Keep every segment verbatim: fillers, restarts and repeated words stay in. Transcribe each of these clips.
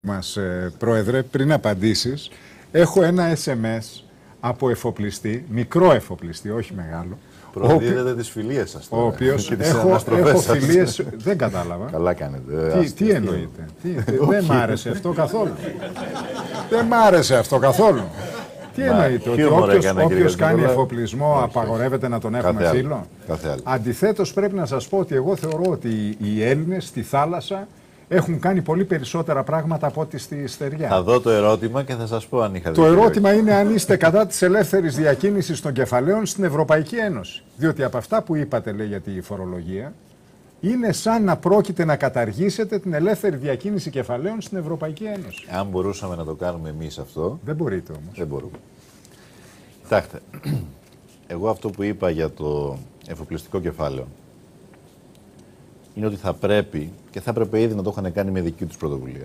μας, ε, Πρόεδρε, πριν απαντήσεις, έχω ένα ες εμ ες από εφοπλιστή, μικρό εφοπλιστή, όχι μεγάλο. Προδίδετε τις φιλίες σας τώρα. Ο οποίος έχω, έχω φιλίες, δεν κατάλαβα. Καλά κάνετε. Τι, τι εννοείτε, τι, δεν μ' άρεσε αυτό καθόλου. Δεν μ' άρεσε αυτό καθόλου. Τι εννοείται, ότι όποιος, όποιος κάνει εφοπλισμό όχι, απαγορεύεται όχι. να τον έχουμε κάθε φίλο. Κάθε Αντιθέτως πρέπει να σας πω ότι εγώ θεωρώ ότι οι Έλληνες στη θάλασσα έχουν κάνει πολύ περισσότερα πράγματα από ό,τι στη στεριά. Θα δω το ερώτημα και θα σας πω αν είχα δει. Το ερώτημα είναι αν είστε κατά της ελεύθερης διακίνησης των κεφαλαίων στην Ευρωπαϊκή Ένωση. Διότι από αυτά που είπατε, λέει, για τη φορολογία, είναι σαν να πρόκειται να καταργήσετε την ελεύθερη διακίνηση κεφαλαίων στην Ευρωπαϊκή Ένωση. Αν μπορούσαμε να το κάνουμε εμείς αυτό... Δεν μπορείτε όμως. Δεν μπορούμε. Κοιτάξτε, εγώ αυτό που είπα για το εφοπλιστικό κεφάλαιο είναι ότι θα πρέπει, και θα έπρεπε ήδη να το είχαν κάνει με δική τους πρωτοβουλία,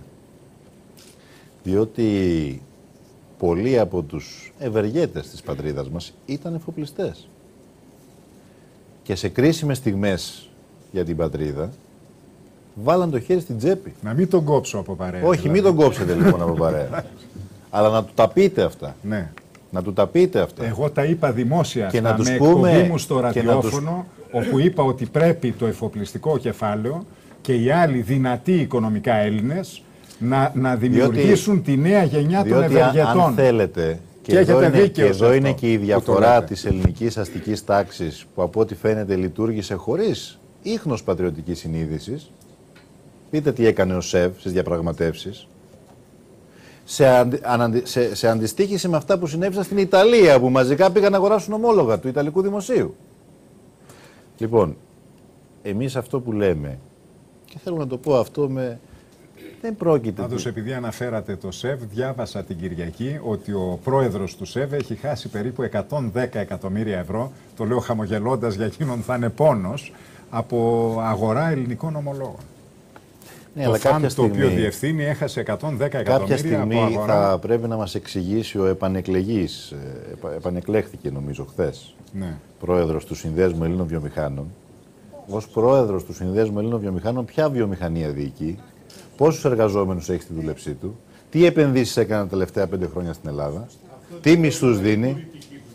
διότι πολλοί από τους ευεργέτες της πατρίδας μας ήταν εφοπλιστές. Και σε κρίσιμες στιγμές για την πατρίδα, βάλαν το χέρι στην τσέπη. Να μην τον κόψω από παρέα. Όχι, δηλαδή. μην τον κόψετε λοιπόν από παρέα. Αλλά να του τα πείτε αυτά. Ναι. Να του τα πείτε αυτά. Εγώ τα είπα δημόσια και αυτά, να τους με πούμε, εκπομπή μου στο ραδιόφωνο, τους... όπου είπα ότι πρέπει το εφοπλιστικό κεφάλαιο και οι άλλοι δυνατοί οικονομικά Έλληνες να, να δημιουργήσουν διότι, τη νέα γενιά των ευεργετών. Αν θέλετε, και, και εδώ, είναι, και εδώ είναι και η διαφορά της ελληνικής αστικής τάξης που από ό,τι φαίνεται λειτουργήσε χωρίς ίχνος πατριωτικής συνείδησης. Δείτε τι έκανε ο ΣΕΒ στις διαπραγματεύσεις. Σε, αντι, αναντι, σε, σε αντιστοίχηση με αυτά που συνέβησαν στην Ιταλία, που μαζικά πήγαν να αγοράσουν ομόλογα του Ιταλικού Δημοσίου. Λοιπόν, εμείς αυτό που λέμε, και θέλω να το πω αυτό με... Δεν πρόκειται... Πάντως, επειδή αναφέρατε το ΣΕΒ, διάβασα την Κυριακή ότι ο πρόεδρος του ΣΕΒ έχει χάσει περίπου εκατόν δέκα εκατομμύρια ευρώ, το λέω χαμογελώντας για εκείνον θα είναι πόνος, από αγορά ελληνικών ομολόγων. Ναι, το αλλά φαν στιγμή, το οποίο διευθύνει έχασε εκατόν δέκα εκατομμύρια κάποια στιγμή από αγορά. Θα πρέπει να μας εξηγήσει ο επανεκλεγής, επα, επανεκλέχθηκε νομίζω χθες, ναι. πρόεδρος του Συνδέσμου Ελλήνων Βιομηχάνων. Ως πρόεδρος του Συνδέσμου Ελλήνων Βιομηχάνων, ποια βιομηχανία διοικεί, πόσους εργαζόμενους έχει στη δούλεψή του, τι επενδύσεις έκανε τα τελευταία πέντε χρόνια στην Ελλάδα, τι μισθούς δίνει.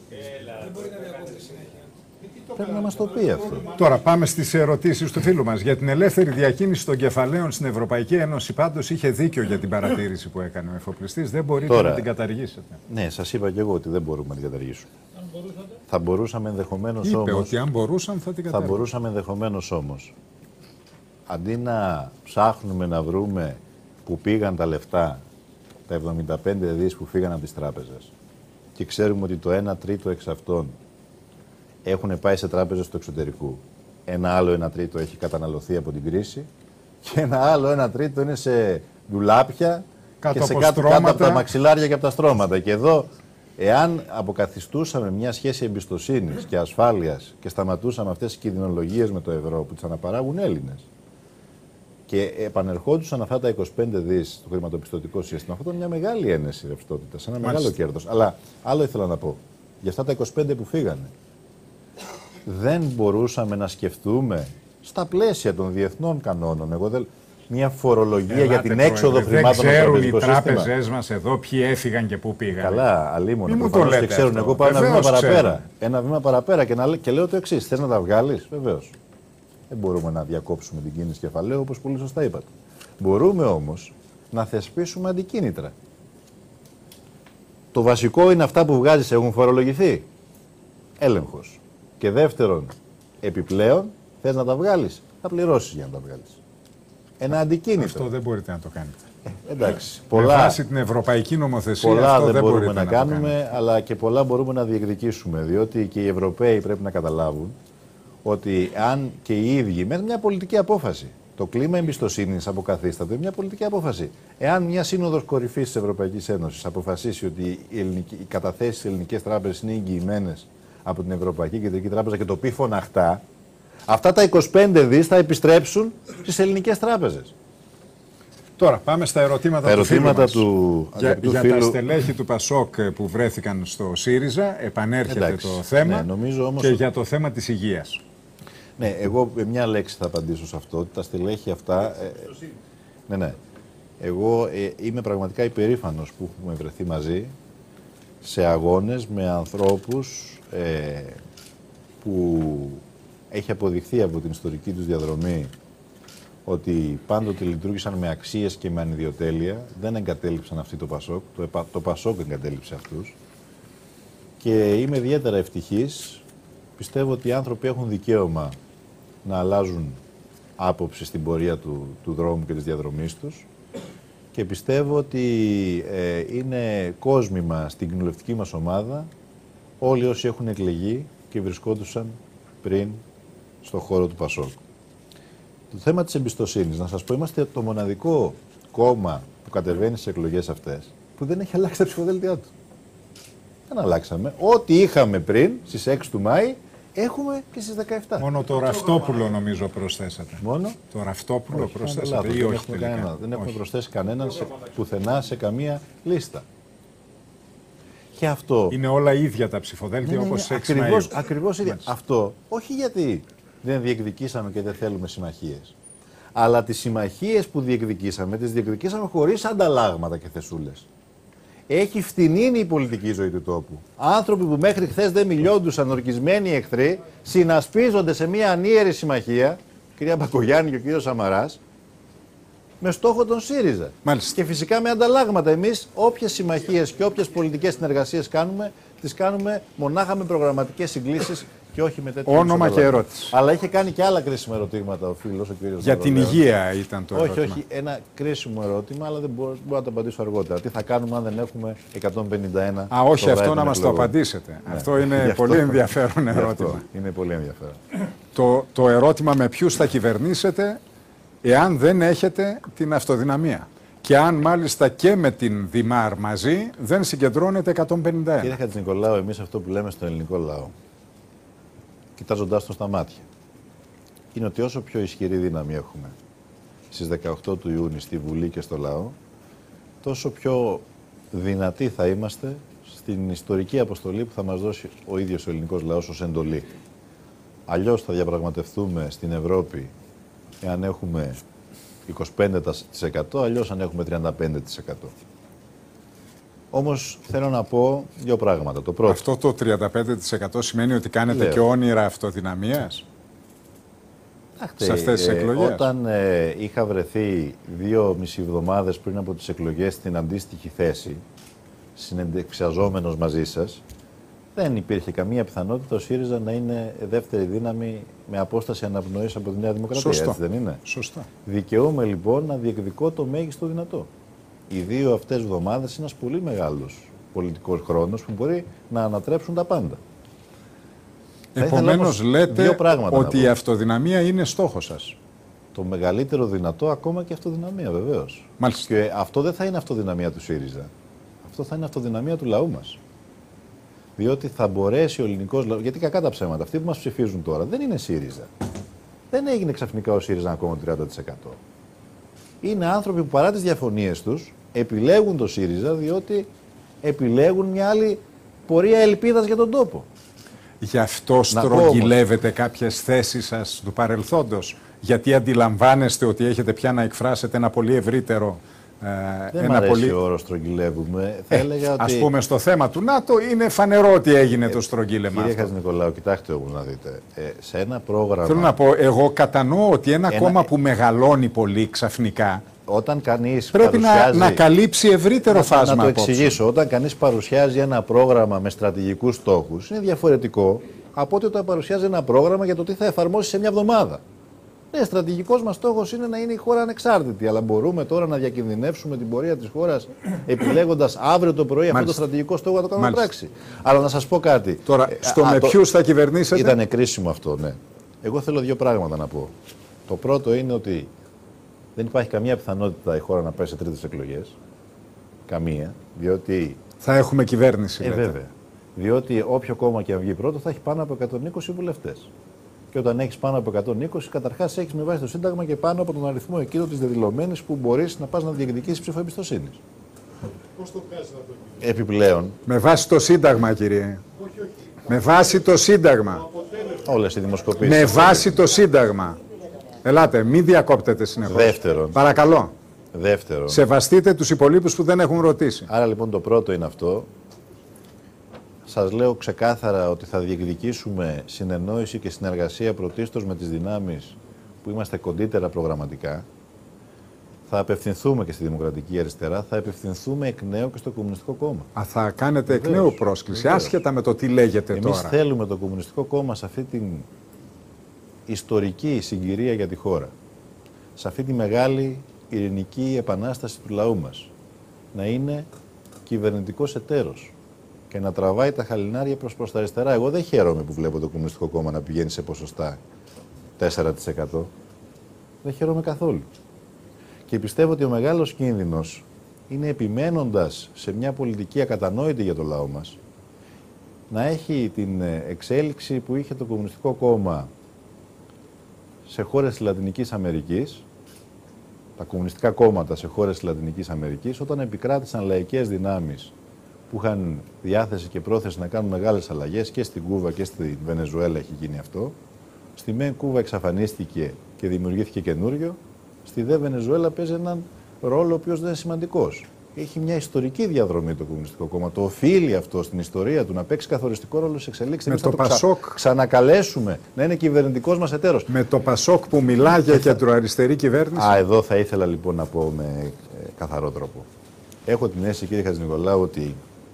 Πρέπει να μας το πει αυτό. Τώρα πάμε στις ερωτήσεις του φίλου μας. Για την ελεύθερη διακίνηση των κεφαλαίων στην Ευρωπαϊκή Ένωση, πάντως είχε δίκιο για την παρατήρηση που έκανε ο εφοπλιστής. Δεν μπορείτε Τώρα, να την καταργήσετε. Ναι, σας είπα και εγώ ότι δεν μπορούμε να την καταργήσουμε. Θα μπορούσαμε ενδεχομένως Είπε όμως... ότι αν μπορούσαν θα την καταργήσουν. Θα μπορούσαμε ενδεχομένως όμως, αντί να ψάχνουμε να βρούμε που πήγαν τα λεφτά, τα εβδομήντα πέντε δις που φύγαν από τις τράπεζες, και ξέρουμε ότι το ένα τρίτο εξ αυτών έχουν πάει σε τράπεζες του εξωτερικού, ένα άλλο ένα τρίτο έχει καταναλωθεί από την κρίση και ένα άλλο ένα τρίτο είναι σε ντουλάπια κάτω και σε από κάτω, κάτω από τα μαξιλάρια και από τα στρώματα. Και εδώ, εάν αποκαθιστούσαμε μια σχέση εμπιστοσύνης και ασφάλειας και σταματούσαμε αυτές τις κινδυνολογίες με το ευρώ που τις αναπαράγουν Έλληνες και επανερχόντουσαν αυτά τα είκοσι πέντε δις στο χρηματοπιστωτικό σύστημα, αυτό ήταν μια μεγάλη ένεση ρευστότητας, ένα Μάλιστα. μεγάλο κέρδος. Αλλά άλλο ήθελα να πω, για αυτά τα είκοσι πέντε που φύγανε, δεν μπορούσαμε να σκεφτούμε στα πλαίσια των διεθνών κανόνων, εγώ δεν... μια φορολογία Ελάτε, για την έξοδο χρημάτων στο τραπεζικό σύστημα. Δεν ξέρουν οι τράπεζές μας εδώ ποιοι έφυγαν και πού πήγαν. Καλά, αλίμονο. Προφανώς και ξέρουν. Αυτό. Εγώ πάω ένα βήμα παραπέρα. Ένα βήμα παραπέρα και, να... και λέω το εξής. Θες να τα βγάλεις, βεβαίως. Δεν μπορούμε να διακόψουμε την κίνηση κεφαλαίου, όπως πολύ σωστά είπατε. Μπορούμε όμως να θεσπίσουμε αντικίνητρα. Το βασικό είναι αυτά που βγάζεις έχουν φορολογηθεί. Έλεγχος. Και δεύτερον, επιπλέον, θες να τα βγάλεις, θα πληρώσεις για να τα βγάλεις. Ένα αντικίνητρο. Αυτό δεν μπορείτε να το κάνετε. Ε, εντάξει. Πολλά, με βάση την ευρωπαϊκή νομοθεσία πολλά αυτό δεν, δεν μπορούμε να, να κάνουμε, αλλά και πολλά μπορούμε να διεκδικήσουμε. Διότι και οι Ευρωπαίοι πρέπει να καταλάβουν ότι αν και οι ίδιοι, με μια πολιτική απόφαση, το κλίμα εμπιστοσύνης αποκαθίσταται, μια πολιτική απόφαση. Εάν μια σύνοδος κορυφής της Ευρωπαϊκής Ένωσης αποφασίσει ότι οι, ελληνικοί, οι καταθέσεις στις ελληνικές τράπεζες είναι εγγυημένες από την Ευρωπαϊκή Κεντρική Τράπεζα και το πει φωναχτά, αυτά τα είκοσι πέντε δις θα επιστρέψουν στις ελληνικές τράπεζες. Τώρα πάμε στα ερωτήματα, τα ερωτήματα του, του για, για φίλου... τα στελέχη του Πασόκ που βρέθηκαν στο ΣΥΡΙΖΑ, επανέρχεται Εντάξει, το θέμα ναι, νομίζω όμως... και για το θέμα της υγείας. Ναι, εγώ με μια λέξη θα απαντήσω σε αυτό, ότι τα στελέχη αυτά... Ε, ναι, ναι. Εγώ ε, είμαι πραγματικά υπερήφανος που έχουμε βρεθεί μαζί σε αγώνες με ανθρώπους ε, που έχει αποδειχθεί από την ιστορική τους διαδρομή ότι πάντοτε λειτουργήσαν με αξίες και με ανιδιοτέλεια, δεν εγκατέλειψαν αυτοί το Πασόκ, το, το Πασόκ εγκατέλειψε αυτούς. Και είμαι ιδιαίτερα ευτυχής. Πιστεύω ότι οι άνθρωποι έχουν δικαίωμα να αλλάζουν άποψη στην πορεία του, του δρόμου και της διαδρομής τους. Και πιστεύω ότι ε, είναι κόσμημα στην κοινοβουλευτική μας ομάδα όλοι όσοι έχουν εκλεγεί και βρισκόντουσαν πριν στον χώρο του Πασόκ. Το θέμα της εμπιστοσύνης, να σας πω, είμαστε το μοναδικό κόμμα που κατεβαίνει στις εκλογές αυτές που δεν έχει αλλάξει τα ψηφοδέλτια του. Δεν αλλάξαμε. Ό,τι είχαμε πριν, στις έξι του Μάη, έχουμε και στις δεκαεπτά. Μόνο το Ραυτόπουλο νομίζω προσθέσατε. Μόνο. Το Ραυτόπουλο όχι, προσθέσατε ή δεν όχι έχουμε τελικά. κανένα, δεν έχουμε όχι. προσθέσει κανέναν σε, πουθενά σε καμία λίστα. Και αυτό... Είναι όλα ίδια τα ψηφοδέλτια Ναι, ναι, όπως ναι, έξι ακριβώς, Μαΐου. ακριβώς ίδια. Αυτό όχι γιατί δεν διεκδικήσαμε και δεν θέλουμε συμμαχίες. Αλλά τις συμμαχίες που διεκδικήσαμε, τις διεκδικήσαμε χωρίς ανταλλάγματα και θεσούλες. Έχει φτηνίνει η πολιτική ζωή του τόπου. Άνθρωποι που μέχρι χθες δεν μιλιόντουσαν, ορκισμένοι εχθροί, συνασπίζονται σε μια ανίερη συμμαχία, κυρία Μπακογιάννη και ο κύριος Σαμαράς, με στόχο τον ΣΥΡΙΖΑ. Μάλιστα. Και φυσικά με ανταλλάγματα. Εμείς όποιες συμμαχίες και όποιες πολιτικές συνεργασίες κάνουμε, τις κάνουμε μονάχα με προγραμματικές συγκλήσεις και όχι με τέτοια. Όνομα και ερώτηση. Αλλά είχε κάνει και άλλα κρίσιμα ερωτήματα ο φίλος, ο κύριος Για την Ναυρολέος. υγεία ήταν το όχι, ερώτημα. όχι, ένα κρίσιμο ερώτημα, αλλά δεν μπορώ, μπορώ να το απαντήσω αργότερα. Τι θα κάνουμε αν δεν έχουμε εκατόν πενήντα ένα. Α, όχι, στο αυτό βράδυ να των μας το εκλογών. απαντήσετε. Ναι. Αυτό είναι Γι' αυτό- πολύ ενδιαφέρον Γι' ερώτημα. αυτό είναι πολύ ενδιαφέρον. Το, το ερώτημα με ποιους θα κυβερνήσετε εάν δεν έχετε την αυτοδυναμία. Και αν μάλιστα και με την Δημάρ μαζί δεν συγκεντρώνεται εκατόν πενήντα ένα. Κύριε Χατζηνικολάου, εμείς αυτό που λέμε στον ελληνικό λαό, κοιτάζοντάς τον στα μάτια, είναι ότι όσο πιο ισχυρή δύναμη έχουμε στις δεκαοκτώ του Ιούνιου στη Βουλή και στο λαό, τόσο πιο δυνατοί θα είμαστε στην ιστορική αποστολή που θα μας δώσει ο ίδιος ο ελληνικός λαός ως εντολή. Αλλιώς θα διαπραγματευτούμε στην Ευρώπη εάν έχουμε είκοσι πέντε τοις εκατό, αλλιώς αν έχουμε τριάντα πέντε τοις εκατό. Όμως θέλω να πω δύο πράγματα. Το πρώτο. Αυτό το τριάντα πέντε τοις εκατό σημαίνει ότι κάνετε Λέω. και όνειρα αυτοδυναμίας σε αυτές τις ε, εκλογές. Όταν ε, είχα βρεθεί δύο μισή εβδομάδες πριν από τις εκλογές στην αντίστοιχη θέση, συνεντευξιαζόμενος μαζί σας, δεν υπήρχε καμία πιθανότητα ο ΣΥΡΙΖΑ να είναι δεύτερη δύναμη με απόσταση αναπνοής από τη Νέα Δημοκρατία. Σωστό. Έτσι δεν είναι? Σωστά. Δικαιούμαι λοιπόν να διεκδικώ το μέγιστο δυνατό. Οι δύο αυτές εβδομάδες είναι ένας πολύ μεγάλος πολιτικός χρόνος που μπορεί να ανατρέψουν τα πάντα. Θα ήθελα Επομένως όμως λέτε δύο πράγματα να ότι πω. η αυτοδυναμία είναι στόχος σας. Το μεγαλύτερο δυνατό, ακόμα και αυτοδυναμία βεβαίως. Μάλιστα. Και αυτό δεν θα είναι αυτοδυναμία του ΣΥΡΙΖΑ. Αυτό θα είναι αυτοδυναμία του λαού μας. Διότι θα μπορέσει ο ελληνικός λαός. Γιατί κακά τα ψέματα, αυτοί που μας ψηφίζουν τώρα δεν είναι ΣΥΡΙΖΑ. Δεν έγινε ξαφνικά ο ΣΥΡΙΖΑ ακόμα το τριάντα τοις εκατό. Είναι άνθρωποι που παρά τις διαφωνίες τους επιλέγουν το ΣΥΡΙΖΑ διότι επιλέγουν μια άλλη πορεία ελπίδας για τον τόπο. Γι' αυτό Να πω στρογγυλεύετε κάποιες θέσεις σας του παρελθόντος. Γιατί αντιλαμβάνεστε ότι έχετε πια να εκφράσετε ένα πολύ ευρύτερο. Ε, Δεν ένα μ' αρέσει πολύ... ο όρος στρογγυλεύουμε. Θα Ε, έλεγα ότι... Ας πούμε στο θέμα του ΝΑΤΟ είναι φανερό ότι έγινε το στρογγύλεμα Κύριε αυτό. Χατζηνικολάου, κοιτάξτε όμως να δείτε. Ε, σε ένα πρόγραμμα... Θέλω να πω, εγώ κατανοώ ότι ένα, Ένα- κόμμα που μεγαλώνει πολύ ξαφνικά Όταν κανείς πρέπει να, παρουσιάζει... να καλύψει ευρύτερο Να- φάσμα Να το απόψεων. εξηγήσω. Όταν κανείς παρουσιάζει ένα πρόγραμμα με στρατηγικούς στόχους, είναι διαφορετικό από ότι όταν παρουσιάζει ένα πρόγραμμα για το τι θα εφαρμόσει σε μια εβδομάδα. Ναι, στρατηγικός μας στόχος είναι να είναι η χώρα ανεξάρτητη, αλλά μπορούμε τώρα να διακινδυνεύσουμε την πορεία της χώρας επιλέγοντας αύριο το πρωί αυτό το Μάλιστα. στρατηγικό στόχο να το κάνουμε Μάλιστα. πράξη. Αλλά να σας πω κάτι. Τώρα, Ε, στο α, με το- ποιους θα κυβερνήσετε. Ήταν κρίσιμο αυτό, ναι. Εγώ θέλω δύο πράγματα να πω. Το πρώτο είναι ότι δεν υπάρχει καμία πιθανότητα η χώρα να πάει σε τρίτες εκλογές. Καμία. Διότι. Θα έχουμε κυβέρνηση. Ε, λέτε. βέβαια. Διότι όποιο κόμμα και αν βγει πρώτο θα έχει πάνω από εκατόν είκοσι βουλευτές. Και όταν έχεις πάνω από εκατόν είκοσι, καταρχάς έχεις με βάση το Σύνταγμα και πάνω από τον αριθμό εκείνο της δεδηλωμένης που μπορείς να πας να διεκδικήσεις ψήφο εμπιστοσύνης. Πώς το βγάζει αυτό? Επιπλέον, Με βάση το Σύνταγμα, κύριε. Με βάση το Σύνταγμα. όλες οι δημοσκοπήσεις. Με βάση το Σύνταγμα. Ελάτε, μην διακόπτετε συνεχώς. Δεύτερον. Παρακαλώ. Δεύτερον. Σεβαστείτε τους υπολείπους που δεν έχουν ρωτήσει. Άρα λοιπόν το πρώτο είναι αυτό. Σας λέω ξεκάθαρα ότι θα διεκδικήσουμε συνεννόηση και συνεργασία πρωτίστως με τις δυνάμεις που είμαστε κοντύτερα προγραμματικά. Θα απευθυνθούμε και στη Δημοκρατική Αριστερά, θα απευθυνθούμε εκ νέου και στο Κομμουνιστικό Κόμμα. Α, θα κάνετε εκ Βεβαίως, νέου πρόσκληση, βεβαίως. άσχετα με το τι λέγεται Εμείς τώρα. θέλουμε το Κομμουνιστικό Κόμμα σε αυτή την ιστορική συγκυρία για τη χώρα, σε αυτή τη μεγάλη ειρηνική επανάσταση του λαού μας, να είναι κυβερνητικός εταίρος και να τραβάει τα χαλινάρια προς, προς τα αριστερά. Εγώ δεν χαίρομαι που βλέπω το Κομμουνιστικό Κόμμα να πηγαίνει σε ποσοστά τέσσερα τοις εκατό. Δεν χαίρομαι καθόλου. Και πιστεύω ότι ο μεγάλος κίνδυνος είναι, επιμένοντας σε μια πολιτική ακατανόητη για το λαό μας, να έχει την εξέλιξη που είχε το Κομμουνιστικό Κόμμα σε χώρες της Λατινικής Αμερικής, τα κομμουνιστικά κόμματα σε χώρες της Λατινικής Αμερικής, όταν επικράτησαν λαϊκές δυνάμεις που είχαν διάθεση και πρόθεση να κάνουν μεγάλες αλλαγές, και στην Κούβα και στη Βενεζουέλα έχει γίνει αυτό. Στη μεν Κούβα εξαφανίστηκε και δημιουργήθηκε καινούριο, στη δε Βενεζουέλα παίζει έναν ρόλο ο οποίος δεν είναι σημαντικός. Έχει μια ιστορική διαδρομή το Κομμουνιστικό Κόμμα. Το οφείλει αυτό στην ιστορία του να παίξει καθοριστικό ρόλο σε εξελίξεις. Με Εμείς το θα το Πασόκ. ξα... ξανακαλέσουμε να είναι κυβερνητικός μας εταίρος. Με το Πασόκ που μιλά για κεντροαριστερή κυβέρνηση. Α, εδώ θα ήθελα λοιπόν να πω με ε, καθαρό τρόπο. Έχω την αίσθηση, κύριε Χατζηνικολάου, ότι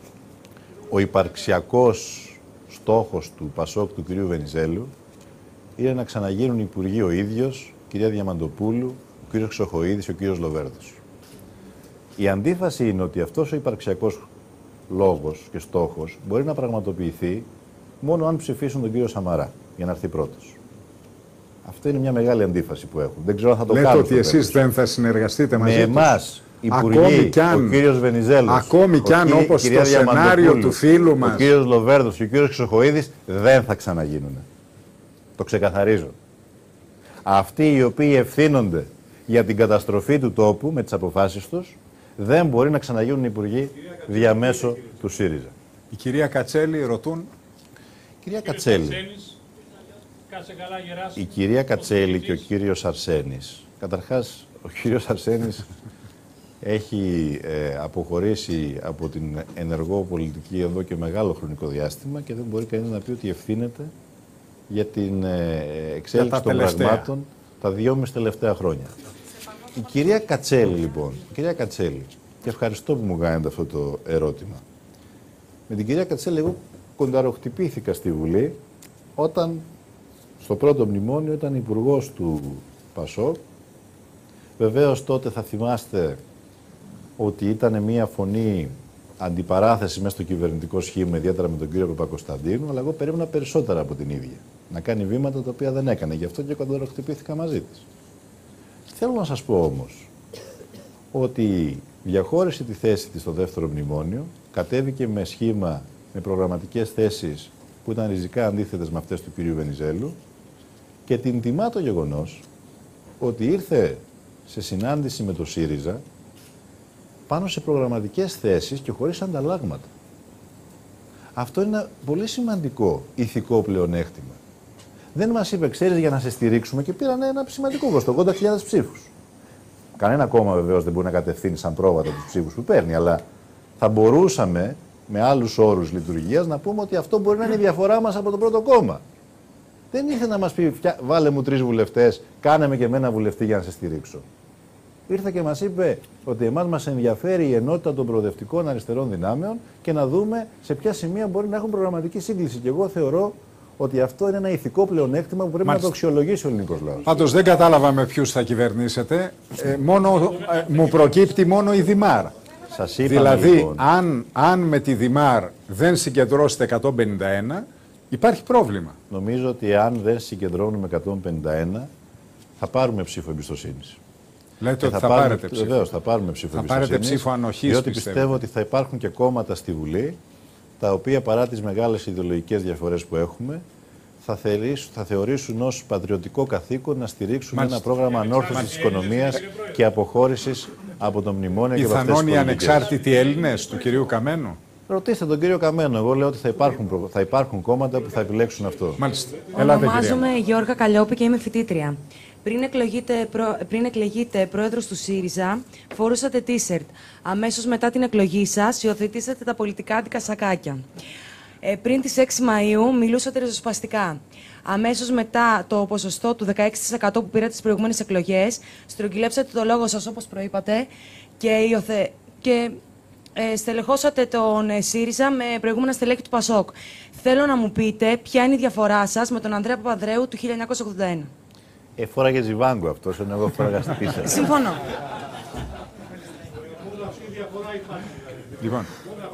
ο υπαρξιακός στόχος του Πασόκ του κυρίου Βενιζέλου είναι να ξαναγίνουν υπουργοί ο ίδιος, η κυρία Διαμαντοπούλου, ο κύριος Ξοχοίδης και ο κύριος Λοβέρδος. Η αντίφαση είναι ότι αυτός ο υπαρξιακός λόγος και στόχος μπορεί να πραγματοποιηθεί μόνο αν ψηφίσουν τον κύριο Σαμαρά για να έρθει πρώτος. Αυτό είναι μια μεγάλη αντίφαση που έχουν. Δεν ξέρω αν θα το Λέτε κάνουν. ότι εσείς δεν θα συνεργαστείτε μαζί με τους. εμάς, υπουργοί, Ακόμη κι αν, ο κύριος Βενιζέλος, ακόμη κι αν, ο, όπως η κυρία στο σενάριο Διαμαντοπούλου, του φίλου μας, ο κύριος Λοβέρδος και ο κύριος Ξοχοίδης δεν θα ξαναγίνουν. Το ξεκαθαρίζω. Αυτοί οι οποίοι ευθύνονται για την καταστροφή του τόπου με τις αποφάσεις τους, δεν μπορεί να ξαναγίνουν υπουργοί διαμέσου του ΣΥΡΙΖΑ. η κυρία Κατσέλη ρωτούν. Κυρία Κατσέλη, η κυρία Κατσέλη και ο κύριος Αρσένης, καταρχάς ο κύριος Αρσένης έχει ε, αποχωρήσει από την ενεργό πολιτική εδώ και μεγάλο χρονικό διάστημα και δεν μπορεί κανείς να πει ότι ευθύνεται για την ε, εξέλιξη των τελευταία. πραγμάτων τα δυόμιση τελευταία χρόνια. Η κυρία Κατσέλη, λοιπόν, η κυρία Κατσέλη, και ευχαριστώ που μου κάνετε αυτό το ερώτημα. Με την κυρία Κατσέλη εγώ κονταροχτυπήθηκα στη Βουλή όταν στο πρώτο μνημόνιο ήταν υπουργός του Πασόκ. Βεβαίως τότε θα θυμάστε ότι ήταν μια φωνή αντιπαράθεση μέσα στο κυβερνητικό σχήμα, ιδιαίτερα με τον κύριο Παπακοσταντίνου, αλλά εγώ περίμενα περισσότερα από την ίδια. Να κάνει βήματα τα οποία δεν έκανε. Γι' αυτό και κονταροχτυπήθηκα μαζί της. Θέλω να σας πω όμως ότι διαχώρισε τη θέση της στο δεύτερο μνημόνιο, κατέβηκε με σχήμα, με προγραμματικές θέσεις που ήταν ριζικά αντίθετες με αυτές του κυρίου Βενιζέλου και την τιμά το γεγονός ότι ήρθε σε συνάντηση με το ΣΥΡΙΖΑ πάνω σε προγραμματικές θέσεις και χωρίς ανταλλάγματα. Αυτό είναι ένα πολύ σημαντικό ηθικό πλεονέκτημα. Δεν μας είπε, ξέρεις, για να σε στηρίξουμε, και πήραν ένα σημαντικό ποσοστό, ογδόντα χιλιάδες ψήφους. Κανένα κόμμα βεβαίως δεν μπορεί να κατευθύνει σαν πρόβατα τους ψήφους που παίρνει, αλλά θα μπορούσαμε με άλλους όρους λειτουργίας να πούμε ότι αυτό μπορεί να είναι η διαφορά μας από το πρώτο κόμμα. Δεν ήρθε να μας πει, βάλε μου τρεις βουλευτές, κάνε με και εμένα βουλευτή για να σε στηρίξω. Ήρθε και μας είπε ότι εμάς μας ενδιαφέρει η ενότητα των προοδευτικών αριστερών δυνάμεων και να δούμε σε ποια σημεία μπορεί να έχουν προγραμματική σύγκληση. Και εγώ θεωρώ ότι αυτό είναι ένα ηθικό πλεονέκτημα που πρέπει Μάλιστα. να το αξιολογήσει ο ελληνικός λαός. Πάντως δεν κατάλαβα με ποιους θα κυβερνήσετε. Ε, μόνο, ε, μου προκύπτει μόνο η Δημάρ. Σας είπαμε, δηλαδή, λοιπόν, αν, αν με τη Δημάρ δεν συγκεντρώσετε εκατόν πενήντα ένα, υπάρχει πρόβλημα. Νομίζω ότι αν δεν συγκεντρώνουμε εκατόν πενήντα ένα, θα πάρουμε ψήφο εμπιστοσύνης. Λέτε ότι θα, θα πάρουμε, πάρετε ψήφο. Βεβαίως, θα πάρουμε ψήφο θα πάρετε ψήφο ανοχής, διότι πιστεύω. πιστεύω ότι θα υπάρχουν και κόμματα στη Βουλή, τα οποία παρά τις μεγάλες ιδεολογικές διαφορές που έχουμε, θα, θερήσουν, θα θεωρήσουν ως πατριωτικό καθήκον να στηρίξουν Μάλιστα. ένα πρόγραμμα ανόρθωσης της οικονομίας και αποχώρησης από το μνημόνιο και από αυτές τις πολιτικές. Πιθανόν οι ανεξάρτητοι Έλληνες του κυρίου Καμένου. Ρωτήστε τον κύριο Καμένο. Εγώ λέω ότι θα υπάρχουν, θα υπάρχουν κόμματα που θα επιλέξουν αυτό. Μάλιστα. Ονομάζομαι Γιώργα Καλλιόπη και είμαι φοιτήτρια. Πριν εκλογείτε, προ... πριν εκλεγείτε πρόεδρος του ΣΥΡΙΖΑ, φορούσατε τίσερτ. Αμέσως μετά την εκλογή σας, υιοθετήσατε τα πολιτικά αντικασακάκια. Ε, πριν τις έξι Μαΐου, μιλούσατε ριζοσπαστικά. Αμέσως μετά το ποσοστό του δεκαέξι τοις εκατό που πήρατε στις προηγούμενες εκλογές, στρογγυλέψατε το λόγο σας, όπως προείπατε, και, υιοθε... και ε, στελεχώσατε τον ε, ΣΥΡΙΖΑ με προηγούμενα στελέχη του ΠΑΣΟΚ. Θέλω να μου πείτε ποια είναι η διαφορά σας με τον Ανδρέα Παπανδρέου του χίλια εννιακόσια ογδόντα ένα. Ε, φόραγε ζιβάγκο αυτός, ενώ εγώ φόραγα στη πίστα. Συμφωνώ. Λοιπόν,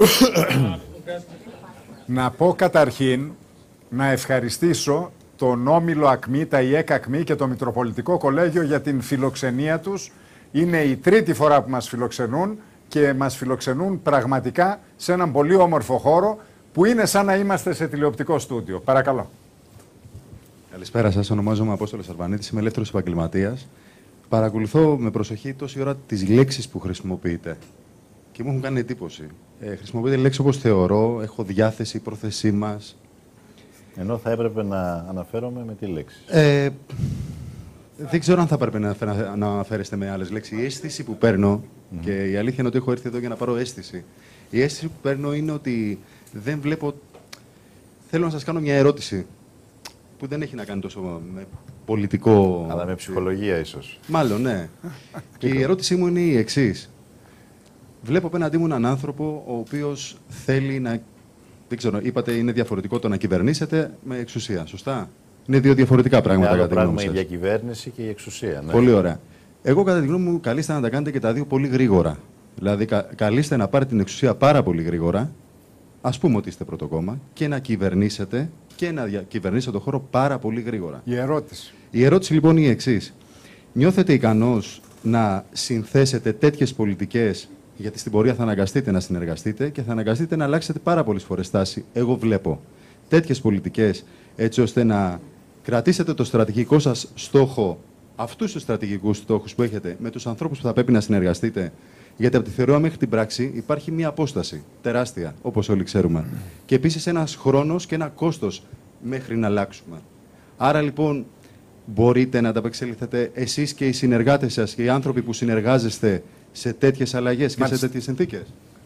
να πω καταρχήν να ευχαριστήσω τον Όμιλο Ακμή, τα ΙΕΚ Ακμή και το Μητροπολιτικό Κολέγιο για την φιλοξενία τους. Είναι η τρίτη φορά που μας φιλοξενούν και μας φιλοξενούν πραγματικά σε έναν πολύ όμορφο χώρο που είναι σαν να είμαστε σε τηλεοπτικό στούντιο. Παρακαλώ. Καλησπέρα σας, ονομάζομαι Απόστολος Αρβανίτης, είμαι ελεύθερος επαγγελματίας. Παρακολουθώ με προσοχή τόση ώρα τις λέξεις που χρησιμοποιείτε και μου έχουν κάνει εντύπωση. Ε, χρησιμοποιείτε λέξεις όπως θεωρώ, έχω διάθεση, πρόθεσή μας. Ενώ θα έπρεπε να αναφέρομαι με τι λέξη. Ε, δεν ξέρω αν θα έπρεπε να, να, να αναφέρεστε με άλλες λέξεις. Η αίσθηση που παίρνω, mm-hmm. και η αλήθεια είναι ότι έχω έρθει εδώ για να πάρω αίσθηση. Η αίσθηση που παίρνω είναι ότι δεν βλέπω. Θέλω να σας κάνω μια ερώτηση που δεν έχει να κάνει τόσο με πολιτικό. Αλλά με ψυχολογία, ίσως. Μάλλον, ναι. Και η ερώτησή μου είναι η εξής. Βλέπω απέναντί μου έναν άνθρωπο ο οποίος θέλει να. Δεν ξέρω, είπατε είναι διαφορετικό το να κυβερνήσετε με εξουσία. Σωστά. Είναι δύο διαφορετικά πράγματα. Είναι άλλο πράγμα η διακυβέρνηση και η εξουσία. Ναι. Πολύ ωραία. Εγώ, κατά τη γνώμη μου, καλείστε να τα κάνετε και τα δύο πολύ γρήγορα. Δηλαδή, κα, καλείστε να πάρετε την εξουσία πάρα πολύ γρήγορα. Ας πούμε ότι είστε πρώτο κόμμα και να κυβερνήσετε και να κυβερνήσετε τον χώρο πάρα πολύ γρήγορα. Η ερώτηση. Η ερώτηση λοιπόν είναι η εξής. Νιώθετε ικανός να συνθέσετε τέτοιες πολιτικές, γιατί στην πορεία θα αναγκαστείτε να συνεργαστείτε και θα αναγκαστείτε να αλλάξετε πάρα πολλές φορές στάση. Εγώ βλέπω τέτοιες πολιτικές έτσι ώστε να κρατήσετε το στρατηγικό σας στόχο, αυτούς τους στρατηγικούς στόχους που έχετε με τους ανθρώπους που θα πρέπει να συνεργαστείτε. Γιατί από τη θεωρία μέχρι την πράξη υπάρχει μία απόσταση τεράστια, όπως όλοι ξέρουμε. Και επίσης ένας χρόνος και ένα κόστος μέχρι να αλλάξουμε. Άρα λοιπόν μπορείτε να ανταπεξέλθετε εσείς και οι συνεργάτες σας και οι άνθρωποι που συνεργάζεστε σε τέτοιες αλλαγές και σε τέτοιες συνθήκες.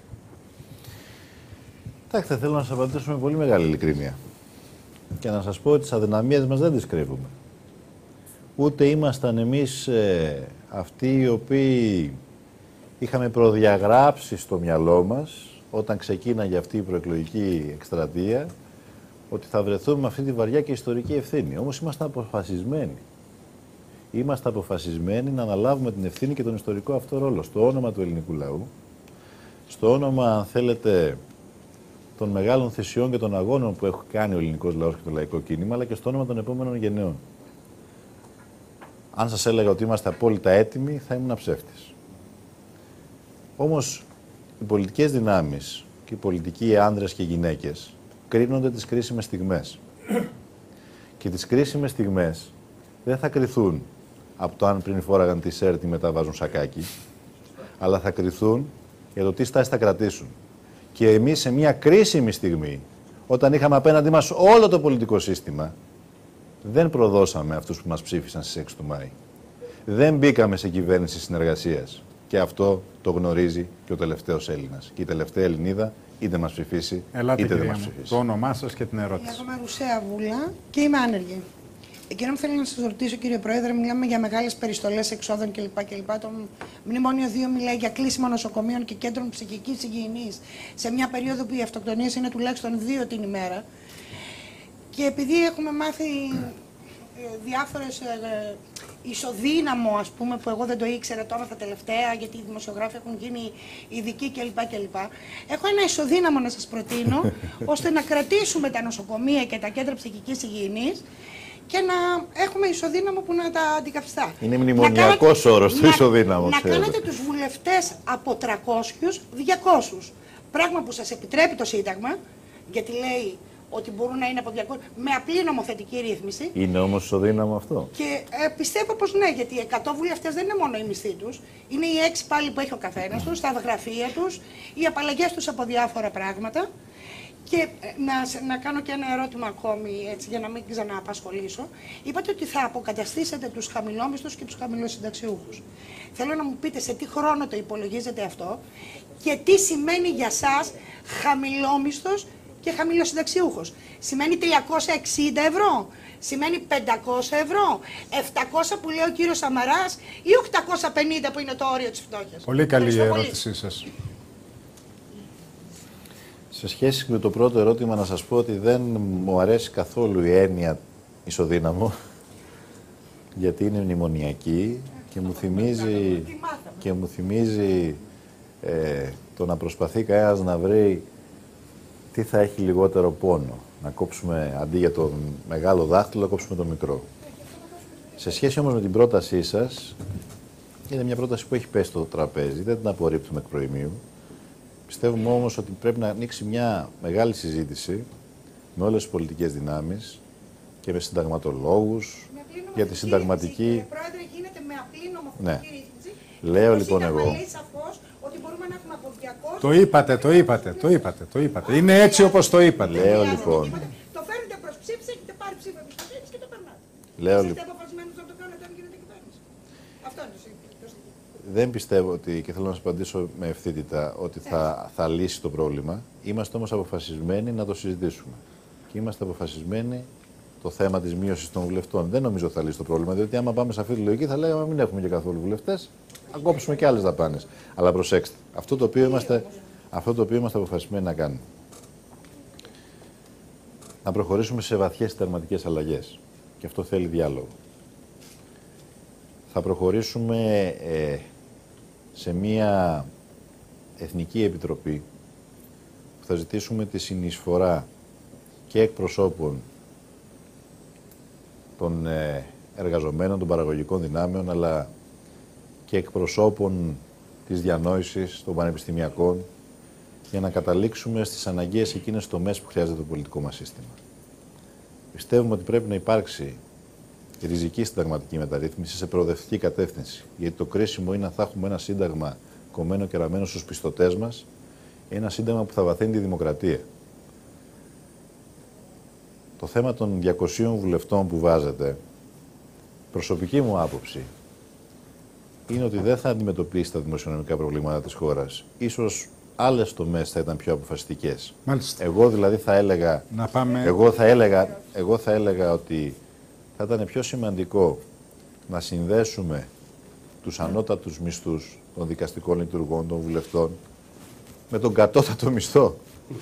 Κοιτάξτε, θέλω να σας απαντήσω με πολύ μεγάλη ειλικρίνεια. Και να σας πω ότι τις αδυναμίες μας δεν τις κρύβουμε. Ούτε ήμασταν εμείς ε, αυτοί οι οποίοι είχαμε προδιαγράψει στο μυαλό μας, όταν ξεκίναγε αυτή η προεκλογική εκστρατεία, ότι θα βρεθούμε με αυτή τη βαριά και ιστορική ευθύνη. Όμως ήμασταν αποφασισμένοι. Είμαστε αποφασισμένοι να αναλάβουμε την ευθύνη και τον ιστορικό αυτό ρόλο. Στο όνομα του ελληνικού λαού, στο όνομα, αν θέλετε, των μεγάλων θυσιών και των αγώνων που έχει κάνει ο ελληνικός λαός και το λαϊκό κίνημα, αλλά και στο όνομα των επόμενων γενναιών. Αν σας έλεγα ότι είμαστε απόλυτα έτοιμοι, θα ήμουν ψεύτης. Όμως, οι πολιτικές δυνάμεις και οι πολιτικοί άνδρες και γυναίκες κρίνονται τις κρίσιμες στιγμές. Και τις κρίσιμες στιγμές δεν θα κριθούν από το αν πριν φόραγαν τη σέρτ ή μετά βάζουν σακάκι, αλλά θα κριθούν για το τι στάση θα κρατήσουν. Και εμείς σε μια κρίσιμη στιγμή, όταν είχαμε απέναντί μας όλο το πολιτικό σύστημα, δεν προδώσαμε αυτούς που μας ψήφισαν στις έξι του Μάη. Δεν μπήκαμε σε κυβέρνηση συνεργασίας. Και αυτό το γνωρίζει και ο τελευταίος Έλληνας. Και η τελευταία Ελληνίδα είτε μας ψηφίσει, Ελάτε, είτε δεν μας μου, ψηφίσει. το όνομά σας και την ερώτηση. Εγώ είμαι Ρουσέα Βούλα και είμαι άνεργη. Εκείνο που θέλω να σας ρωτήσω, κύριε Πρόεδρε, μιλάμε για μεγάλες περιστολές εξόδων κλπ. κλπ. Το Μνημόνιο δύο μιλάει για κλείσιμο νοσοκομείων και κέντρων ψυχικής υγιεινής σε μια περίοδο που οι αυτοκτονίες είναι τουλάχιστον δύο την ημέρα. Και επειδή έχουμε μάθει ε, διάφορες ε, ισοδύναμο, ας πούμε, που εγώ δεν το ήξερα, το έμαθα τελευταία, γιατί οι δημοσιογράφοι έχουν γίνει ειδικοί κλπ. κλπ. Έχω ένα ισοδύναμο να σας προτείνω, ώστε να κρατήσουμε τα νοσοκομεία και τα κέντρα ψυχικής υγιεινής και να έχουμε ισοδύναμο που να τα αντικαθιστά. Είναι μνημονιακός όρος το ισοδύναμο. Να κάνετε τους βουλευτές από τριακόσιους διακόσιους. Πράγμα που σας επιτρέπει το Σύνταγμα, γιατί λέει ότι μπορούν να είναι από διακόσιους με απλή νομοθετική ρύθμιση. Είναι όμως ισοδύναμο αυτό. Και ε, πιστεύω πως ναι, γιατί οι εκατό βουλευτές δεν είναι μόνο η μισθή τους, είναι οι έξι πάλι που έχει ο καθένας τους, τα γραφεία τους, οι απαλλαγές τους από διάφορα πράγματα. Και να, να κάνω και ένα ερώτημα ακόμη, έτσι, για να μην ξανααπασχολήσω. Είπατε ότι θα αποκαταστήσετε τους χαμηλόμισθους και τους χαμηλοσυνταξιούχους. Θέλω να μου πείτε σε τι χρόνο το υπολογίζετε αυτό και τι σημαίνει για σας χαμηλόμισθος και χαμηλοσυνταξιούχος. Σημαίνει τριακόσια εξήντα ευρώ, σημαίνει πεντακόσια ευρώ, επτακόσια που λέει ο κύριος Σαμαράς ή οκτακόσια πενήντα που είναι το όριο της φτώχειας. Πολύ καλή η ερώτησή σας. Σε σχέση με το πρώτο ερώτημα να σας πω ότι δεν μου αρέσει καθόλου η έννοια ισοδύναμο, γιατί είναι μνημονιακή και μου θυμίζει, και μου θυμίζει ε, το να προσπαθεί κανένας να βρει τι θα έχει λιγότερο πόνο. Να κόψουμε, αντί για το μεγάλο δάχτυλο, να κόψουμε το μικρό. Σε σχέση όμως με την πρότασή σας, είναι μια πρόταση που έχει πέσει στο τραπέζι, δεν την απορρίπτουμε εκ προημίου. Πιστεύουμε όμως ότι πρέπει να ανοίξει μια μεγάλη συζήτηση με όλες τις πολιτικές δυνάμεις και με συνταγματολόγους για τη συνταγματική... Κύριε Πρόεδρε, γίνεται με απλή νομοθετική ναι. ρύθμιση. Λέω λοιπόν εγώ... Λέει σαφώς ότι μπορούμε να έχουμε από διακόσια... Το είπατε, το είπατε, το είπατε, το είπατε. Είναι έτσι όπως το είπατε. Λέω λοιπόν... Το φέρνετε προς ψήφιση, έχετε πάρει ψήφο εμπιστοσύνης και το περνάτε. Λέω Είστε λοιπόν... αποφασισμένους να το κάνετε αν γίνετε κυβέρνηση. Αυτό είναι το σύγκριμα. Δεν πιστεύω ότι, και θέλω να σας απαντήσω με ευθύτητα, ότι θα, θα λύσει το πρόβλημα. Είμαστε όμως αποφασισμένοι να το συζητήσουμε. Και είμαστε αποφασισμένοι το θέμα της μείωσης των βουλευτών. Δεν νομίζω ότι θα λύσει το πρόβλημα, διότι άμα πάμε σε αυτή τη λογική θα λέγαμε μην έχουμε και καθόλου βουλευτές, να κόψουμε και άλλες δαπάνες. Αλλά προσέξτε, αυτό το οποίο είμαστε, αυτό το οποίο είμαστε αποφασισμένοι να κάνουμε. Να προχωρήσουμε σε βαθιές συνταγματικές αλλαγές. Και αυτό θέλει διάλογο. Θα προχωρήσουμε ε, σε μια εθνική επιτροπή που θα ζητήσουμε τη συνεισφορά και εκπροσώπων των ε, εργαζομένων, των παραγωγικών δυνάμεων, αλλά και εκπροσώπων της διανόησης των πανεπιστημιακών, για να καταλήξουμε στις αναγκαίες εκείνες τομές που χρειάζεται το πολιτικό μας σύστημα. Πιστεύουμε ότι πρέπει να υπάρξει ριζική συνταγματική μεταρρύθμιση σε προοδευτική κατεύθυνση. Γιατί το κρίσιμο είναι να θα έχουμε ένα σύνταγμα κομμένο και ραμμένο στους πιστωτές μας, ένα σύνταγμα που θα βαθαίνει τη δημοκρατία. Το θέμα των διακοσίων βουλευτών που βάζετε, προσωπική μου άποψη, είναι ότι δεν θα αντιμετωπίσει τα δημοσιονομικά προβλήματα της χώρας. Ίσως άλλες τομές θα ήταν πιο αποφασιστικές. Μάλιστα. Εγώ δηλαδή θα έλεγα, να πάμε... εγώ θα έλεγα, εγώ θα έλεγα ότι θα ήταν πιο σημαντικό να συνδέσουμε τους ανώτατους μισθούς των δικαστικών λειτουργών, των βουλευτών, με τον κατώτατο μισθό.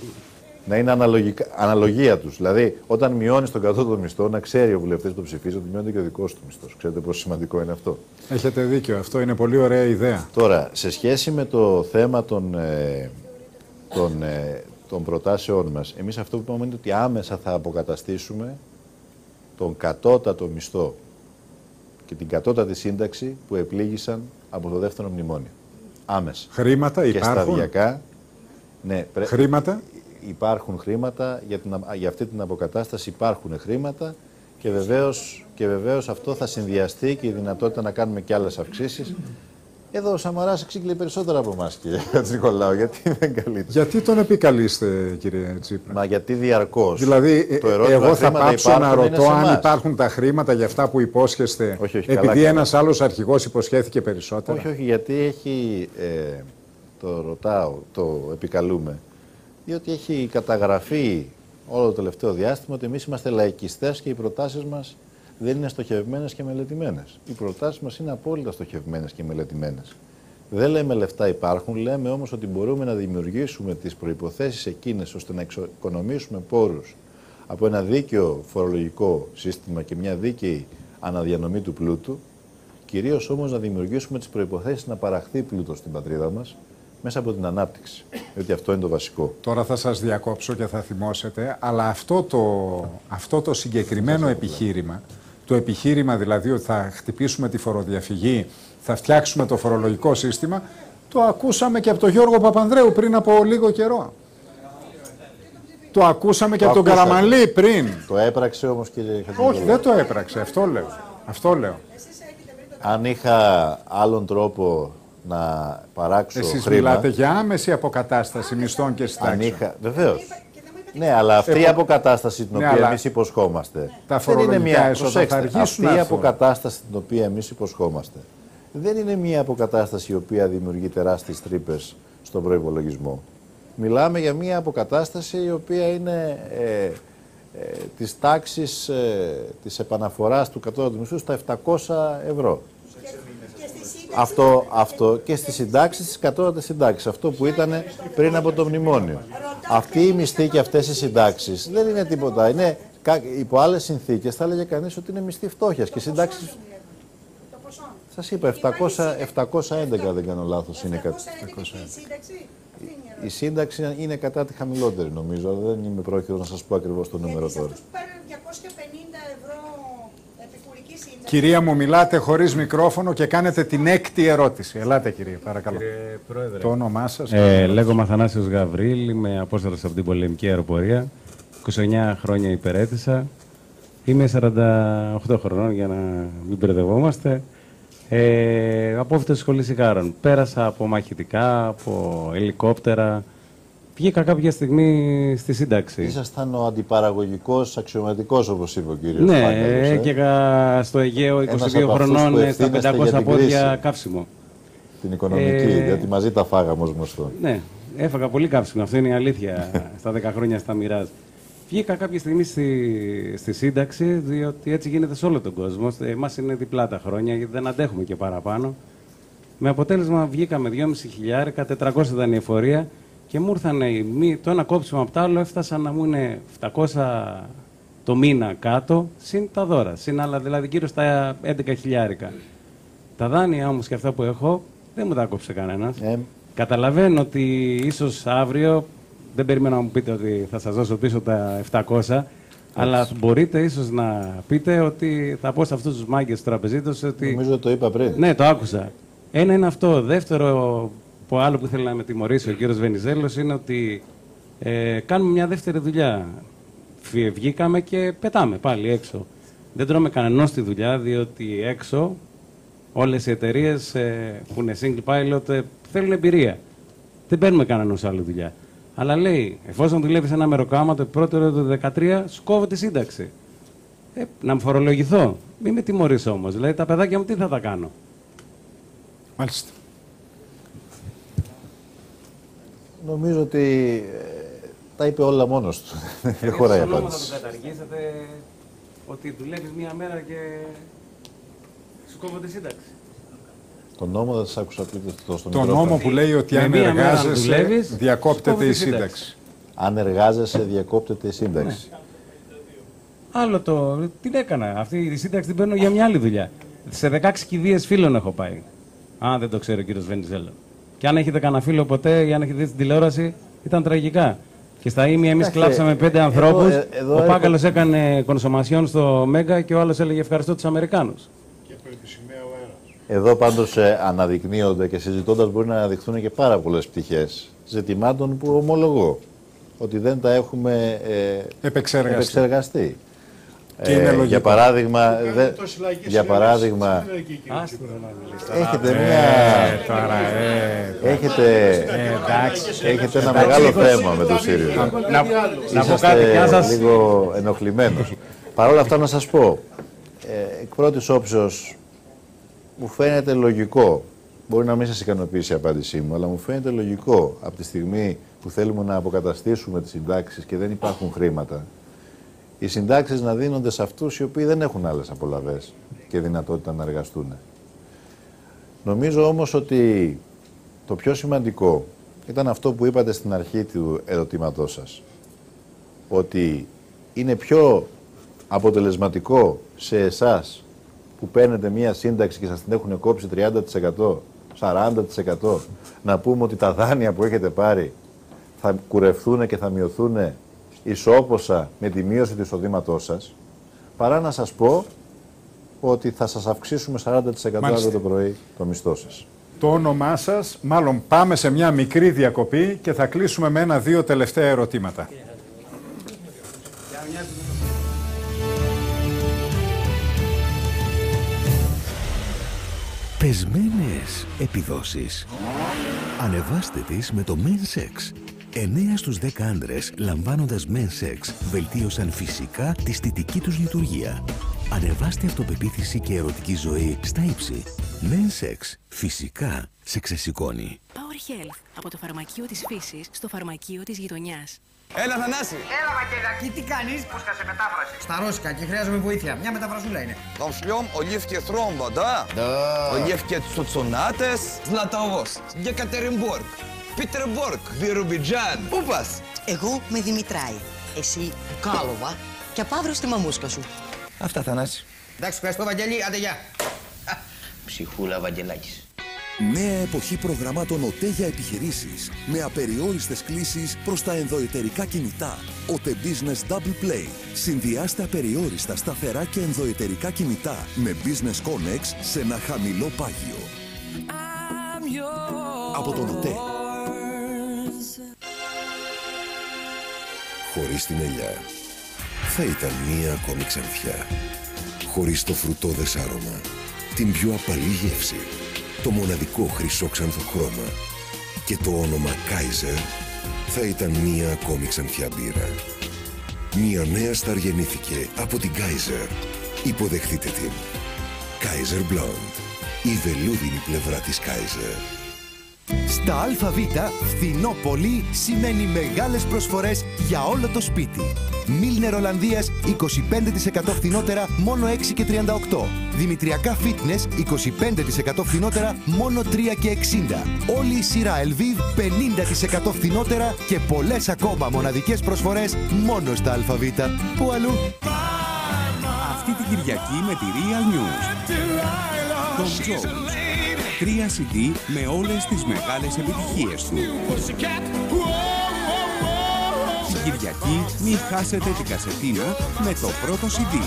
Να είναι αναλογικά, αναλογία τους. Δηλαδή, όταν μειώνεις τον κατώτατο μισθό, να ξέρει ο βουλευτής που το ψηφίζει ότι μειώνεται και ο δικός του μισθός. Ξέρετε πόσο σημαντικό είναι αυτό. Έχετε δίκιο. Αυτό είναι πολύ ωραία ιδέα. Τώρα, σε σχέση με το θέμα των, ε, των, ε, των προτάσεών μας, εμείς αυτό που είπαμε είναι ότι άμεσα θα αποκαταστήσουμε τον κατώτατο μισθό και την κατώτατη σύνταξη που επλήγησαν από το δεύτερο μνημόνιο. Άμεσα. Χρήματα υπάρχουν. Και σταδιακά. Ναι, πρέ... Χρήματα. Υπάρχουν χρήματα για, την, για αυτή την αποκατάσταση, υπάρχουν χρήματα και βεβαίως, και βεβαίως αυτό θα συνδυαστεί και η δυνατότητα να κάνουμε και άλλες αυξήσεις. Εδώ ο Σαμαράς εξήγηλε περισσότερα από εμάς, κύριε Χατζηνικολάου, γιατί δεν καλείται. Γιατί τον επικαλείστε, κύριε Τσίπρα? Μα γιατί διαρκώς. Δηλαδή, το ερώτημα, εγώ θα πάψω να ρωτώ αν υπάρχουν τα χρήματα για αυτά που υπόσχεστε, όχι, όχι, επειδή καλά, ένας άλλος αρχηγός υποσχέθηκε περισσότερα. Όχι, όχι, γιατί έχει, ε, το ρωτάω, το επικαλούμε, διότι έχει καταγραφεί όλο το τελευταίο διάστημα ότι εμείς είμαστε λαϊκιστές και οι προτάσεις μας δεν είναι στοχευμένες και μελετημένες. Οι προτάσεις μας είναι απόλυτα στοχευμένες και μελετημένες. Δεν λέμε λεφτά υπάρχουν, λέμε όμως ότι μπορούμε να δημιουργήσουμε τις προϋποθέσεις εκείνες ώστε να εξοικονομήσουμε πόρους από ένα δίκαιο φορολογικό σύστημα και μια δίκαιη αναδιανομή του πλούτου, κυρίως όμως να δημιουργήσουμε τις προϋποθέσεις να παραχθεί πλούτος στην πατρίδα μας μέσα από την ανάπτυξη. Διότι αυτό είναι το βασικό. Τώρα θα σας διακόψω και θα θυμώσετε, αλλά αυτό το, αυτό το συγκεκριμένο επιχείρημα, το επιχείρημα δηλαδή ότι θα χτυπήσουμε τη φοροδιαφυγή, θα φτιάξουμε το φορολογικό σύστημα, το ακούσαμε και από τον Γιώργο Παπανδρέου πριν από λίγο καιρό. Το ακούσαμε και το από τον Καραμανλή πριν. Το έπραξε όμως, κύριε Χατζηνικολάου? Όχι, δεν το έπραξε. Αυτό λέω. Αυτό λέω. Αν είχα άλλον τρόπο να παράξω Εσείς χρήμα... μιλάτε για άμεση αποκατάσταση μισθών και συντάξεων. Αν είχα... Βεβαίως. Ναι, αλλά αυτή η αποκατάσταση την Ναι, οποία αλλά εμείς υποσχόμαστε. τα δεν είναι φορολογικά μια έσοδα προσέξτε, θα αργήσουν αυτή η να έρθουν. αποκατάσταση την οποία εμείς υποσχόμαστε δεν είναι μια αποκατάσταση η οποία δημιουργεί τεράστιες τρύπες στον προϋπολογισμό. Μιλάμε για μια αποκατάσταση η οποία είναι ε, ε, της τάξης ε, της επαναφοράς του κατώτατου μισθού στα επτακόσια ευρώ. Αυτό, αυτό και στις συντάξεις, στις κατώτατες συντάξεις, αυτό που ήταν πριν από το μνημόνιο. Αυτή η μισθή και αυτές οι συντάξεις δεν είναι τίποτα. Είναι, υπό άλλες συνθήκες θα έλεγε κανείς ότι είναι μισθή φτώχειας και συντάξεις. Σας είπα, επτακόσια έντεκα δεν κάνω λάθος είναι κάτι. Η σύνταξη είναι κατά τη χαμηλότερη νομίζω, δεν είμαι πρόχειρος να σας πω ακριβώς το νούμερο τώρα. Κυρία μου, μιλάτε χωρίς μικρόφωνο και κάνετε την έκτη ερώτηση. Ελάτε κύριε, παρακαλώ. Κύριε Πρόεδρε, το όνομά σας. Ε, λέγομαι Αθανάσιος Γαβρίλ, είμαι απόστατος από την πολεμική αεροπορία. είκοσι εννέα χρόνια υπηρέτησα. Είμαι σαράντα οκτώ χρονών για να μην μπερδευόμαστε. Ε, απόφοιτος σχολής Ιγάρων. Πέρασα από μαχητικά, από ελικόπτερα. Βγήκα κάποια στιγμή στη σύνταξη. Ήσασταν ο αντιπαραγωγικός αξιωματικός, όπως είπε ο κύριος Ναι, Πάγγελος, ε. έκαιγα στο Αιγαίο είκοσι δύο χρονών στα πεντακόσια πόδια καύσιμο. Την οικονομική, ε... διότι μαζί τα φάγαμε ως γνωστό. Ναι, έφαγα πολύ καύσιμο, αυτό είναι η αλήθεια, στα δέκα χρόνια στα Μοιράζ. Βγήκα κάποια στιγμή στη, στη σύνταξη, διότι έτσι γίνεται σε όλο τον κόσμο. Εμάς είναι διπλά τα χρόνια, γιατί δεν αντέχουμε και παραπάνω. Με αποτέλεσμα βγήκαμε δυόμισι χιλιάρικα, τετρακόσια ήταν η εφορία και μου ήρθαν το ένα κόψιμο από το άλλο, έφτασαν να μου είναι επτακόσια το μήνα κάτω, συν τα δώρα, συν άλλα δηλαδή γύρω στα έντεκα χιλιάρικα. Τα δάνεια όμως και αυτά που έχω δεν μου τα κόψε κανένας. Ε. Καταλαβαίνω ότι ίσως αύριο, δεν περιμένω να μου πείτε ότι θα σας δώσω πίσω τα επτακόσια, έτσι, αλλά μπορείτε ίσως να πείτε ότι θα πω σε αυτούς τους μάγκες του τραπεζίτες ότι... Νομίζω το είπα πριν. Ναι, το άκουσα. Ένα είναι αυτό. Δεύτερο, που άλλο που ήθελε να με τιμωρήσει ο κύριος Βενιζέλος είναι ότι ε, κάνουμε μια δεύτερη δουλειά. Βγήκαμε και πετάμε πάλι έξω. Δεν τρώμε κανενός τη δουλειά, διότι έξω όλες οι εταιρείες ε, που είναι single pilot ε, θέλουν εμπειρία. Δεν παίρνουμε κανένας άλλη δουλειά. Αλλά λέει, εφόσον δουλεύει σε ένα μεροκάματο, πρώτο έρωτα του δεκατρία, σου κόβω τη σύνταξη. Ε, να μου φορολογηθώ. Μην με τιμωρείς όμως. Δηλαδή, τα παιδάκια μου τι θα τα κάνω. Μάλιστα. Νομίζω ότι ε, τα είπε όλα μόνος του. Δεν χωράει απάντηση. Νόμο θα το καταργήσετε ότι δουλεύεις μία μέρα και σου κόβω τη σύνταξη. Το νόμο δεν σας άκουσα πείτε το στον Το μικρόφωνο. νόμο που λέει ότι αν εργάζεσαι διακόπτεται η σύνταξη. Αν εργάζεσαι διακόπτεται η σύνταξη. Ναι. Άλλο το. Τι έκανα. Αυτή η σύνταξη την παίρνω για μια άλλη δουλειά. Σε δεκαέξι κηδείες φίλων έχω πάει. Αν δεν το ξέρει ο κύριος Βενιζέλο. Και αν έχετε κανένα φίλο ποτέ ή αν έχετε δει στην τηλεόραση, ήταν τραγικά. Και στα ίμια εμείς κλάψαμε πέντε ανθρώπους. Ε, ο έχω... Πάγκαλος έκανε κονσομασιόν στο Μέγκα και ο άλλος έλεγε ευχαριστώ τους Αμερικάνους. Και το επισημαία ο ένας. Εδώ πάντως ε, αναδεικνύονται και συζητώντας μπορεί να αναδειχθούν και πάρα πολλές πτυχές ζητημάτων που ομολογώ ότι δεν τα έχουμε ε, επεξεργαστεί. επεξεργαστεί. Και είναι λογικό. Για παράδειγμα, δε, για παράδειγμα έχετε μια... έχετε, έχετε ένα μεγάλο θέμα με το ΣΥΡΙΖΑ. Να πω κάτι κι αν σας... λίγο ενοχλημένος. Παρ' όλα αυτά να σας πω, ε, εκ πρώτης όψεως μου φαίνεται λογικό, μπορεί να μην σας ικανοποιήσει η απάντησή μου, αλλά μου φαίνεται λογικό από τη στιγμή που θέλουμε να αποκαταστήσουμε τις συντάξεις και δεν υπάρχουν χρήματα, οι συντάξεις να δίνονται σε αυτούς οι οποίοι δεν έχουν άλλες απολαβές και δυνατότητα να εργαστούν. Νομίζω όμως ότι το πιο σημαντικό ήταν αυτό που είπατε στην αρχή του ερωτήματός σας. Ότι είναι πιο αποτελεσματικό σε εσάς που παίρνετε μία σύνταξη και σας την έχουν κόψει τριάντα τοις εκατό, σαράντα τοις εκατό, να πούμε ότι τα δάνεια που έχετε πάρει θα κουρευθούν και θα μειωθούν ισόποσα με τη μείωση του εισοδήματός σας, παρά να σας πω ότι θα σας αυξήσουμε σαράντα τοις εκατό αύριο το πρωί το μισθό σας. Το όνομά σας, μάλλον πάμε σε μια μικρή διακοπή και θα κλείσουμε με ένα-δύο τελευταία ερωτήματα. Πεσμένες επιδόσεις. Ανεβάστε τις με το Men's Sex. εννέα στους δέκα άντρες, λαμβάνοντας Mensex, βελτίωσαν φυσικά τη στιτική τους λειτουργία. Ανεβάστε αυτοπεποίθηση και ερωτική ζωή στα ύψη. Mensex, φυσικά σε ξεσηκώνει. Power Health, από το φαρμακείο της φύσης στο φαρμακείο της γειτονιάς. Έλα, Θανάση! Έλα, Βαγγελάκη, τι κάνεις? Πούσκα σε μετάφραση. Στα ρώσικα και χρειάζομαι βοήθεια. Μια μεταφρασούλα είναι. Там шлем оливки с ромба, да? Да. Оливки цуцунатес. Златоуст, Екатеринбург, Πιτρεμπόρκ, Βιρουμπιτζάν. Πού πας? Εγώ με Δημητράη. Εσύ Κάλοβα και απαύριο στη μαμούσκα σου. Αυτά, Θανάση. Εντάξει, ευχαριστώ, Βαγγέλη. Άντε, γεια. Ψυχούλα Βαγγελάκης. Νέα εποχή προγραμμάτων ΟΤΕ για επιχειρήσεις με απεριόριστες κλήσεις προς τα ενδοεταιρικά κινητά. ΟΤΕ Business Double Play. Συνδυάστε απεριόριστα σταθερά και ενδοεταιρικά κινητά με Business Connex σε ένα χαμηλό πάγιο. Από τον ΟΤΕ. Χωρίς την ελιά θα ήταν μία ακόμη ξανθιά. Χωρίς το φρουτώδες άρωμα, την πιο απαλή γεύση, το μοναδικό χρυσόξανθο χρώμα και το όνομα Kaiser, θα ήταν μία ακόμη ξανθιά μπύρα. Μία νέα σταρ γεννήθηκε από την Kaiser. Υποδεχτείτε την. Kaiser Blonde. Η βελούδινη πλευρά της Kaiser. Στα ΑΒ, φθινόπολη σημαίνει μεγάλες προσφορές για όλο το σπίτι. Μίλνερ Ολλανδίας είκοσι πέντε τοις εκατό φθηνότερα, μόνο έξι και τριάντα οκτώ. Δημητριακά Fitness είκοσι πέντε τοις εκατό φθηνότερα, μόνο τρία και εξήντα. Όλη η σειρά Elviv πενήντα τοις εκατό φθηνότερα και πολλές ακόμα μοναδικές προσφορές μόνο στα ΑΒ. Πού αλλού? Αυτή την Κυριακή με τη Real News. Tom Jones. Τρία σι ντι με όλες τις μεγάλες επιτυχίες του. Την Κυριακή μη χάσετε την κασετίνα με το πρώτο σι ντι.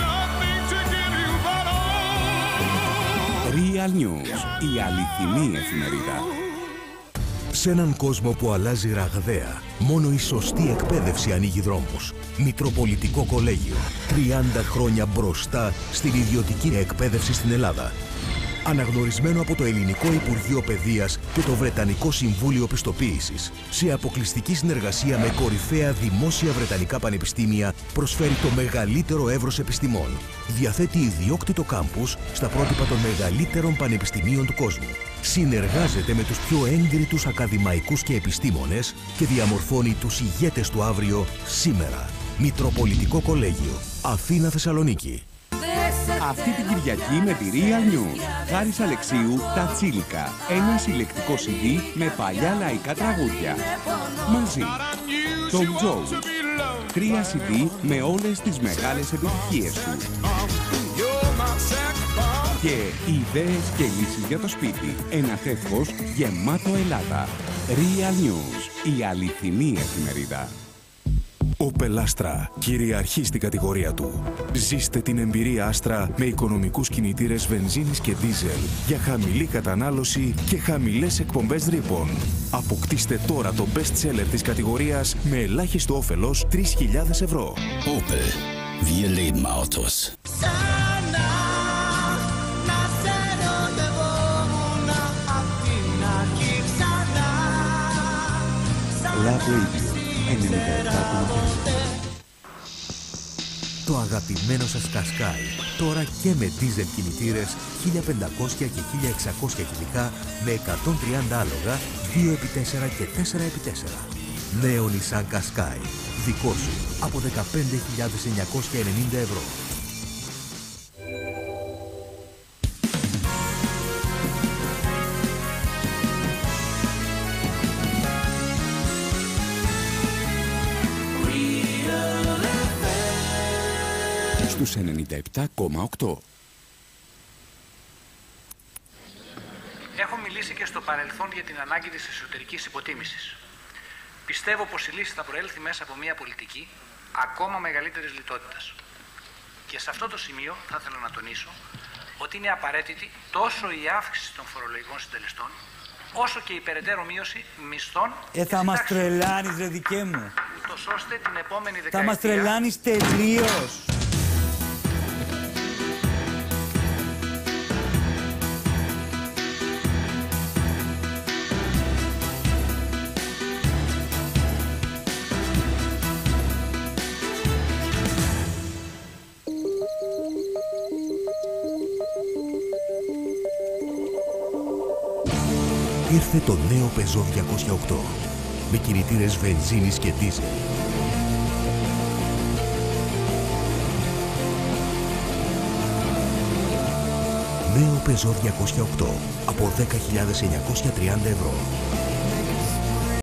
Real News, η αληθινή εφημερίδα. Σε έναν κόσμο που αλλάζει ραγδαία, μόνο η σωστή εκπαίδευση ανοίγει δρόμους. Μητροπολιτικό Κολέγιο. τριάντα χρόνια μπροστά στην ιδιωτική εκπαίδευση στην Ελλάδα. Αναγνωρισμένο από το Ελληνικό Υπουργείο Παιδείας και το Βρετανικό Συμβούλιο Πιστοποίησης. Σε αποκλειστική συνεργασία με κορυφαία δημόσια βρετανικά πανεπιστήμια, προσφέρει το μεγαλύτερο εύρος επιστημών. Διαθέτει ιδιόκτητο κάμπους στα πρότυπα των μεγαλύτερων πανεπιστημίων του κόσμου. Συνεργάζεται με τους πιο έγκριτους ακαδημαϊκούς και επιστήμονες και διαμορφώνει τους ηγέτες του αύριο σήμερα. Μητροπολιτικό Κολέγιο. Αθήνα, Θεσσαλονίκη. Αυτή την Κυριακή με τη Real News. Χάρης Αλεξίου, τα Τσίλικα. Ένα συλλεκτικό σι ντι με παλιά λαϊκά τραγούδια. Μαζί. Tom Jones. Τρία σι ντι με όλες τις μεγάλες επιτυχίες του. Και ιδέες και λύσεις για το σπίτι. Ένα τεύχος γεμάτο Ελλάδα. Real News. Η αληθινή εφημερίδα. Opel Astra κυριαρχεί στην κατηγορία του. Ζήστε την εμπειρία Astra με οικονομικούς κινητήρες βενζίνης και δίζελ για χαμηλή κατανάλωση και χαμηλές εκπομπές ρήπων. Αποκτήστε τώρα το best seller της κατηγορίας με ελάχιστο όφελος τρεις χιλιάδες ευρώ. Opel. Wir leben Autos. Love Radio. ενενήντα επτά κόμμα τέσσερα. Το αγαπημένο σας Qashqai, τώρα και με δίζελ κινητήρες χίλια πεντακόσια και χίλια εξακόσια κυβικά με εκατόν τριάντα άλογα, δύο επί τέσσερα και τέσσερα επί τέσσερα. Νέο Nissan Qashqai, δικό σου, από δεκαπέντε χιλιάδες εννιακόσια ενενήντα ευρώ. Στους ενενήντα επτά κόμμα οκτώ. Έχω μιλήσει και στο παρελθόν για την ανάγκη της εσωτερικής υποτίμησης. Πιστεύω πως η λύση θα προέλθει μέσα από μια πολιτική ακόμα μεγαλύτερης λιτότητας. Και σε αυτό το σημείο θα ήθελα να τονίσω ότι είναι απαραίτητη τόσο η αύξηση των φορολογικών συντελεστών, όσο και η περαιτέρω μείωση μισθών. Ε, θα μας τρελάνεις, ρε δικέ μου. Ούτως ώστε την επόμενη δεκαετία... Θα μας τρελάνεις τελείως. Ήρθε το νέο Peugeot διακόσια οκτώ με κινητήρες βενζίνης και δίζελ. Νέο Peugeot διακόσια οκτώ από δέκα χιλιάδες εννιακόσια τριάντα ευρώ.